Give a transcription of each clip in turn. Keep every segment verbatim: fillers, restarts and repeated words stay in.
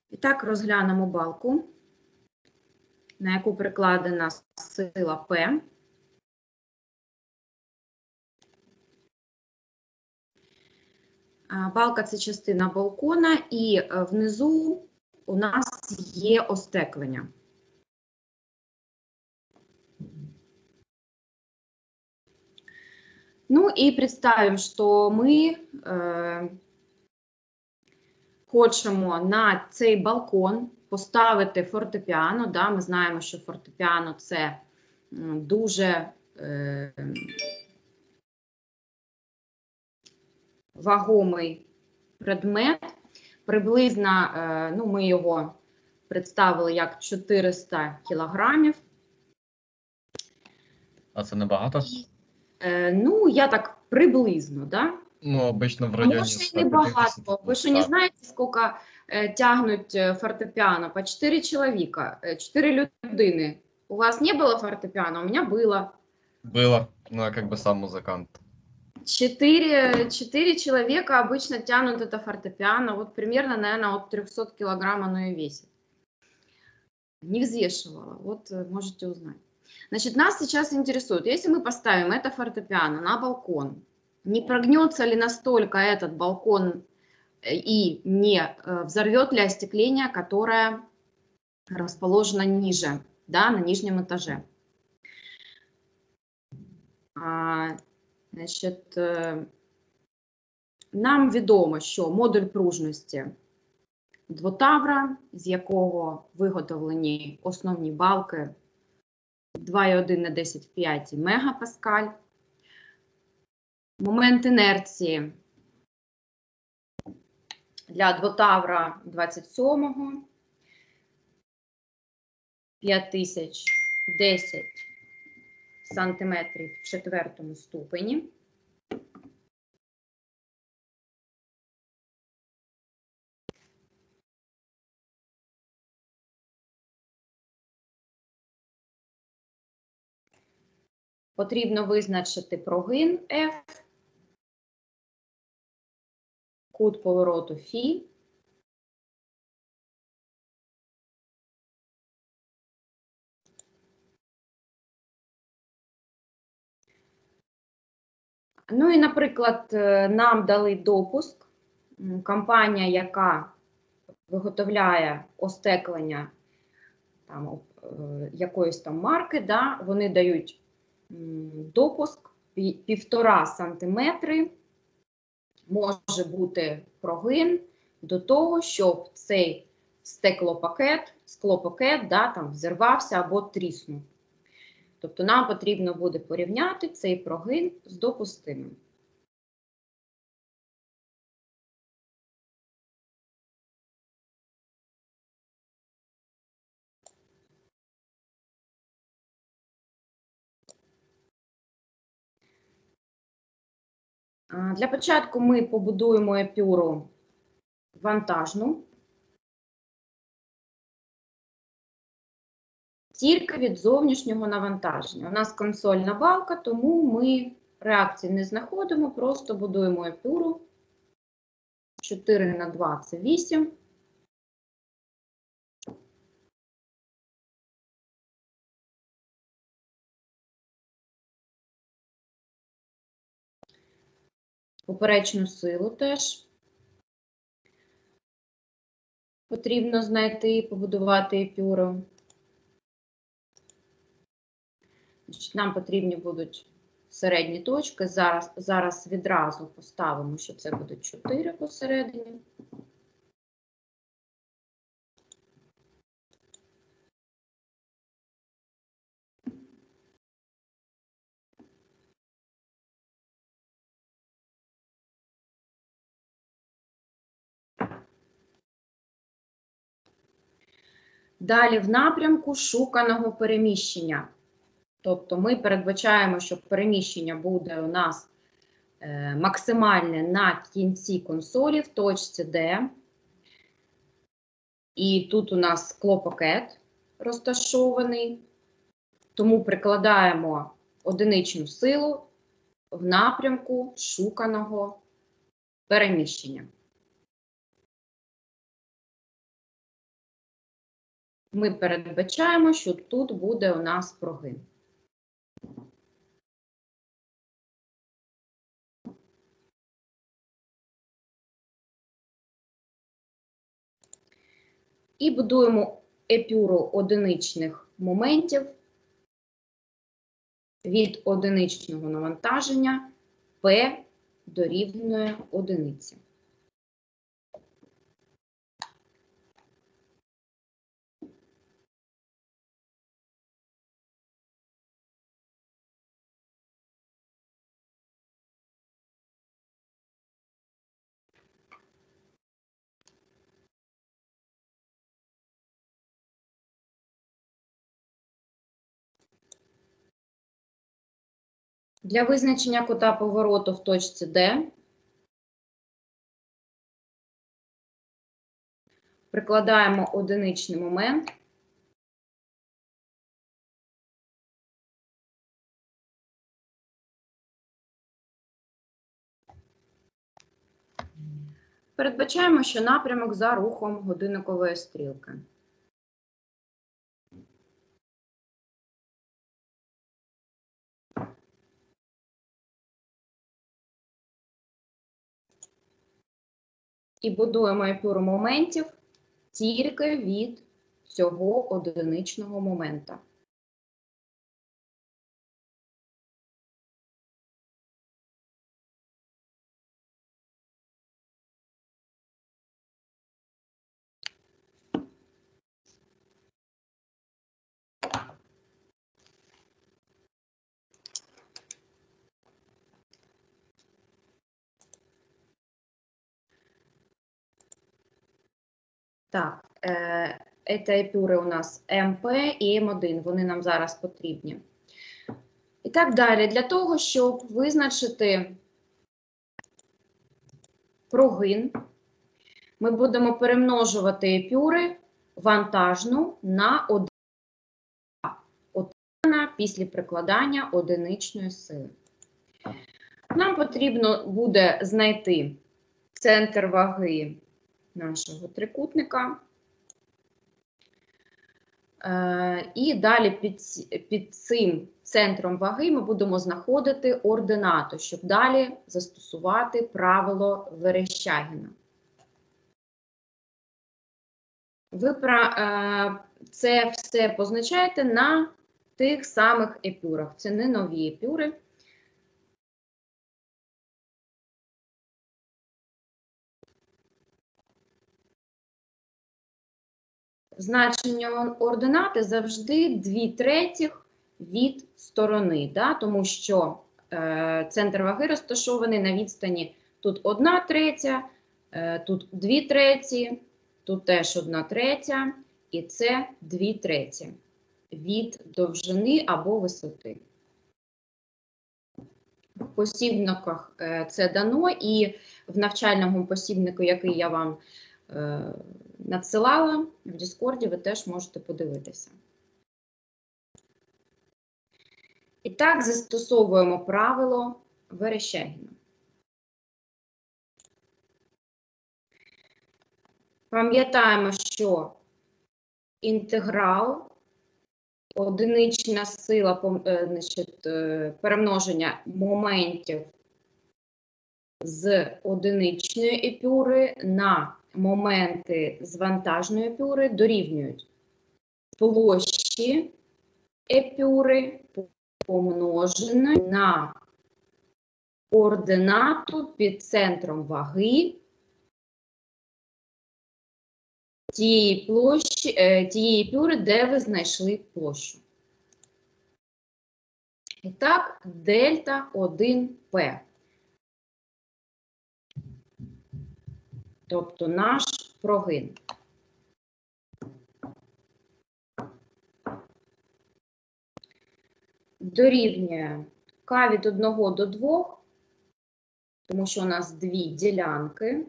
І так, розглянемо балку, на яку прикладена сила П. Балка – це частина балкона, і внизу у нас є остеклення. Ну и представим, что мы е, хочемо на цей балкон поставити фортепіано. Да? Ми знаємо, що фортепіано – це дуже е, вагомий предмет. Приблизно, е, ну, ми його представили як чотириста кілограмів. А це небагато? Е, ну, я так приблизно, да? Ну, обично в районі Может, и небагато. Вы что, не знаете, сколько э, тягнуть фортепиано? По четыре человека, э, четыре людини. У вас не было фортепиано? У меня было. Было, ну, я как бы сам музыкант. Четыре, четыре человека обычно тянут это фортепиано. Вот примерно, наверное, от трёхсот килограмм оно и весит. Не взвешивала, вот можете узнать. Значит, нас сейчас интересует, если мы поставим это фортепиано на балкон, не прогнется ли настолько этот балкон и не взорвет ли остекление, которое расположено ниже, да, на нижнем этаже. А, значить, нам відомо, що модуль пружності двотавра, з якого виготовлені основні балки два і один на десять в п'ятій мегапаскаль. Момент інерції для двотавра двадцять сьомого, п'ять тисяч десять сантиметрів в четвертому ступені. Потрібно визначити прогин F, кут повороту Фі. Ну і, наприклад, нам дали допуск. Компанія, яка виготовляє остеклення там, якоїсь там марки, да, вони дають допуск півтора сантиметри може бути прогин до того, щоб цей стеклопакет, склопакет, да, там взірвався або тріснув. Тобто нам потрібно буде порівняти цей прогин з допустимим. Для початку ми побудуємо епюру вантажну, тільки від зовнішнього навантаження. У нас консольна балка, тому ми реакції не знаходимо, просто будуємо епюру. чотири на два – це вісім. Поперечну силу теж потрібно знайти і побудувати епюру. Значить, нам потрібні будуть середні точки. Зараз, зараз відразу поставимо, що це буде чотири посередині. Далі в напрямку шуканого переміщення. Тобто ми передбачаємо, що переміщення буде у нас е, максимальне на кінці консолі в точці D. І тут у нас склопакет розташований. Тому прикладаємо одиничну силу в напрямку шуканого переміщення. Ми передбачаємо, що тут буде у нас прогин. І будуємо епюру одиничних моментів від одиничного навантаження P дорівнює одиниці. Для визначення кута повороту в точці D прикладаємо одиничний момент передбачаємо, що напрямок за рухом годинникової стрілки. І будуємо епюру моментів тільки від цього одиничного момента. Так, е, це епюри у нас Ем Пе і Ем один, вони нам зараз потрібні. І так далі, для того, щоб визначити прогин, ми будемо перемножувати епюри вантажну на один після прикладання одиничної сили. Нам потрібно буде знайти центр ваги нашого трикутника. Е, і далі під, під цим центром ваги ми будемо знаходити ординату, щоб далі застосувати правило Верещагіна. Ви е, це все позначаєте на тих самих епюрах. Це не нові епюри. Значення ординати завжди дві третіх від сторони, да? Тому що е, центр ваги розташований на відстані тут одна третя, е, тут дві треті, тут теж одна третя, і це дві треті від довжини або висоти. В посібниках е, це дано, і в навчальному посібнику, який я вам е, надсилала в Діскорді, ви теж можете подивитися. І так застосовуємо правило Верещагіна. Пам'ятаємо, що інтеграл, одинична сила, значить, перемноження моментів з одиничної епюри на моменти з вантажної епюри дорівнюють площі епюри помноженої на ординату під центром ваги тієї площі, тієї епюри, де ви знайшли площу. І так, дельта один Пе. Тобто наш прогин. Дорівнює К від одного до двох, тому що у нас дві ділянки.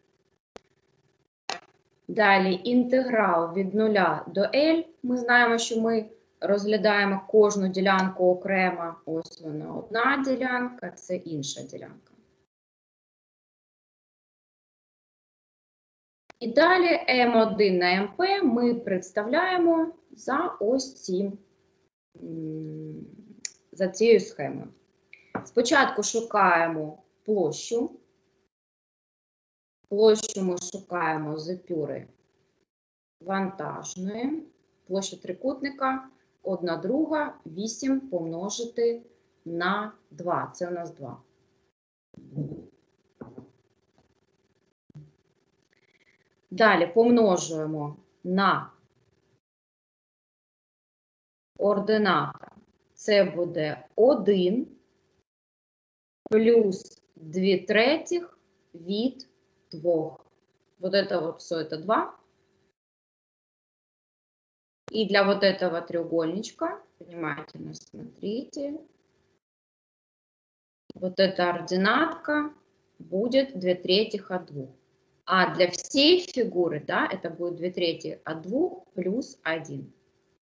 Далі інтеграл від нуля до L. Ми знаємо, що ми розглядаємо кожну ділянку окремо. Ось вона одна ділянка, це інша ділянка. І далі ем один на ем пі ми представляємо за ось цим, за цією схемою. Спочатку шукаємо площу. Площу ми шукаємо з епюри вантажної. Площа трикутника одна друга, вісім помножити на два. Це у нас два. Далі помножуємо на ордината. Це буде один плюс дві третіх від двох. Вот это вот все, это два. И для вот этого треугольничка, внимательно смотрите, вот эта ординатка будет две трети от двух. А для всей фигуры, да, это будет две трети от двух плюс один.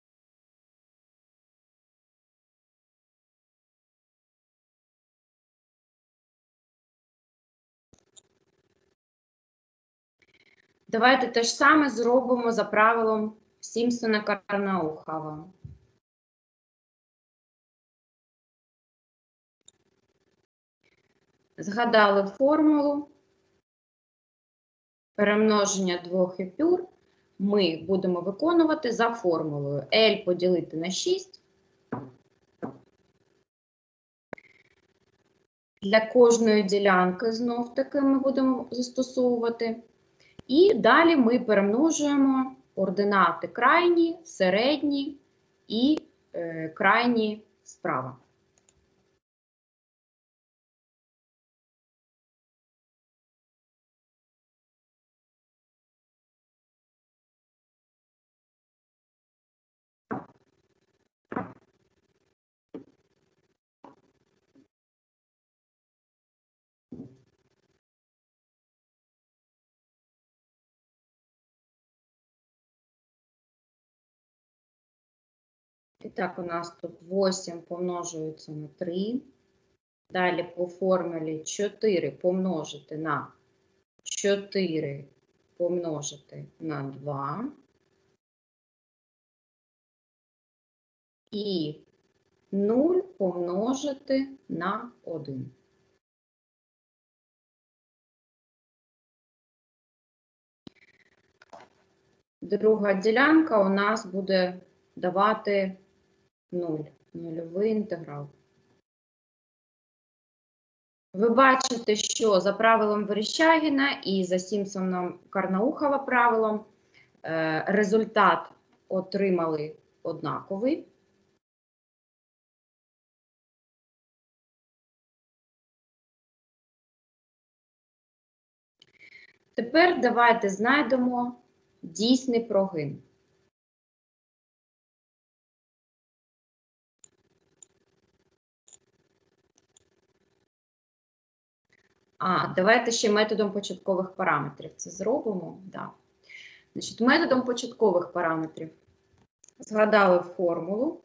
Давайте те ж саме зробимо за правилом Сімпсона-Карнаухова. Згадали формулу перемноження двох епюр. Ми будемо виконувати за формулою L поділити на шість. Для кожної ділянки знов-таки ми будемо застосовувати. І далі ми перемножуємо ординати крайні, середні і е, крайні справа. Итак, у нас тут восемь помножується на три. Далі по формулі чотири помножити на чотири помножити на два. І нуль помножити на один. Друга ділянка у нас буде давати нуль, нульовий інтеграл. Ви бачите, що за правилом Верещагіна і за Сімпсоном-Карнаухова правилом результат отримали однаковий. Тепер давайте знайдемо дійсний прогин. А, давайте ще методом початкових параметрів це зробимо. Да. Значить, методом початкових параметрів згадали формулу.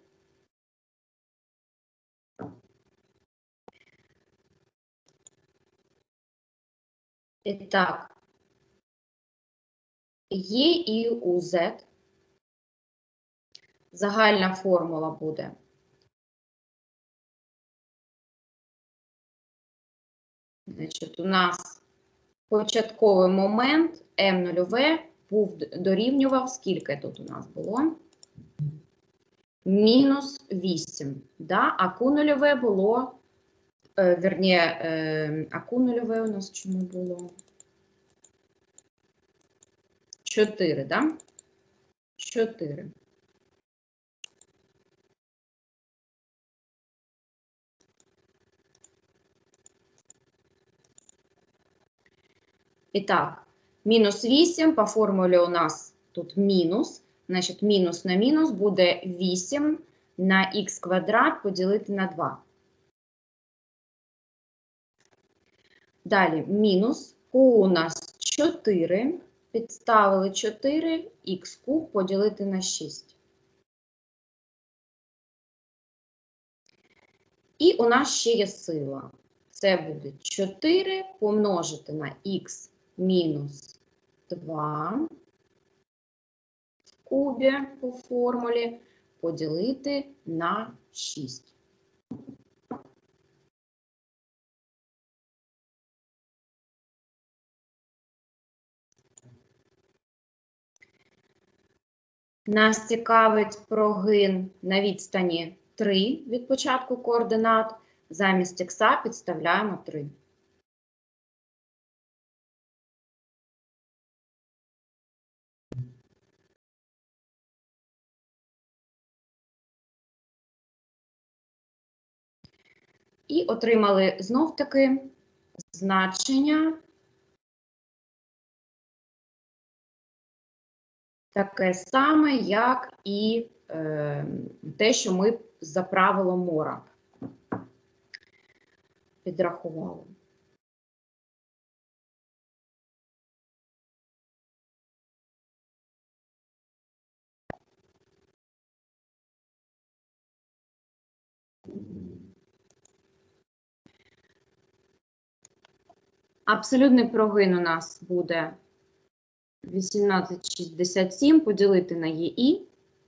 І так, Є і у Z. Загальна формула буде. Значить, у нас початковий момент М нульове був, дорівнював, скільки тут у нас було? Мінус вісім. Да? А Q нульове було, е, верні, е, а Q нульове у нас чому було? чотири, да? чотири. І так, мінус вісім, по формулі у нас тут мінус, значить мінус на мінус буде вісім на х квадрат поділити на два. Далі мінус, Q у нас чотири, підставили чотири, х куб поділити на шість. І у нас ще є сила. Це буде чотири помножити на х мінус два в кубі по формулі поділити на шість. Нас цікавить прогин на відстані три від початку координат. Замість х підставляємо три. І отримали знов-таки значення таке саме, як і е, те, що ми за правилом Мора підрахували. Абсолютний прогин у нас буде вісімнадцять шістдесят сім поділити на ЄІ.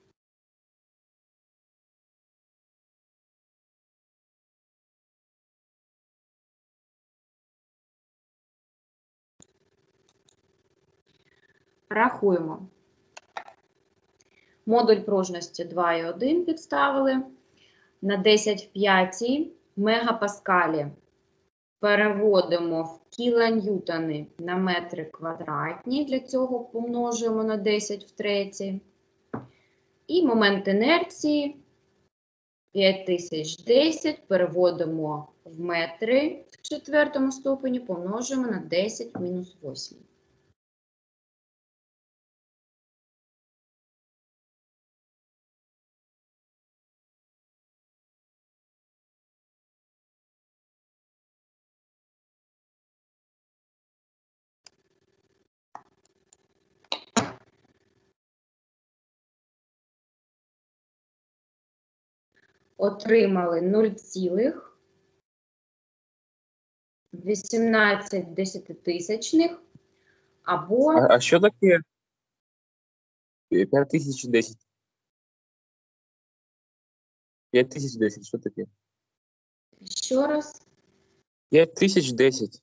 Рахуємо. Модуль пружності два і один підставили. На десять в п'ятій мегапаскалі переводимо в кілоньютони на метри квадратні. Для цього помножуємо на десять в третій. І момент інерції п'ять тисяч десять переводимо в метри в четвертому ступені, помножуємо на десять в мінус восьмій. Отримали нуль цілих вісімнадцять десятитисячних або... А, а що таке п'ять тисяч десять? п'ять тисяч десять, що таке? Ще раз. п'ять тисяч десять.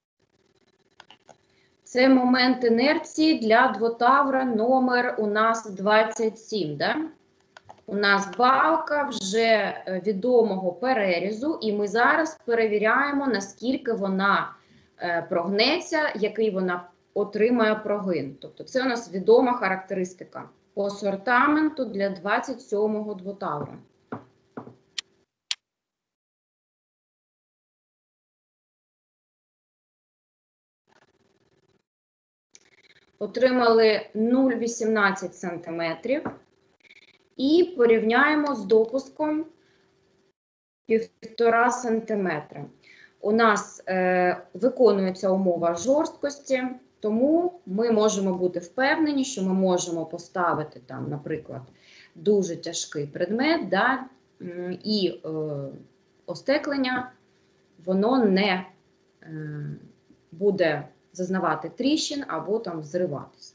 Це момент інерції для двотавра номер у нас двадцять сім, да? У нас балка вже відомого перерізу, і ми зараз перевіряємо, наскільки вона прогнеться, який вона отримає прогин. Тобто це у нас відома характеристика по асортаменту для двадцять сьомого двотавра. Отримали нуль цілих вісімнадцять сантиметрів. І порівняємо з допуском півтора сантиметра. У нас е, виконується умова жорсткості, тому ми можемо бути впевнені, що ми можемо поставити там, наприклад, дуже тяжкий предмет, да, і е, остеклення, воно не е, буде зазнавати тріщин або там зриватися.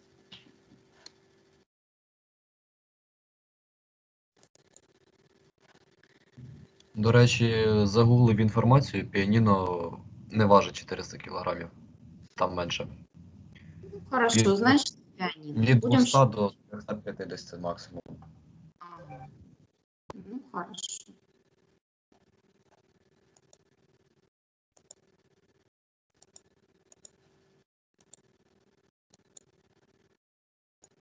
До речі, загуглив інформацію, піаніно не важить чотириста кілограмів, там менше. Хорошо, Від- значить піаніно. Від Будемо двохсот до трьохсот п'ятдесят максимум. Ага. Ну, хорошо.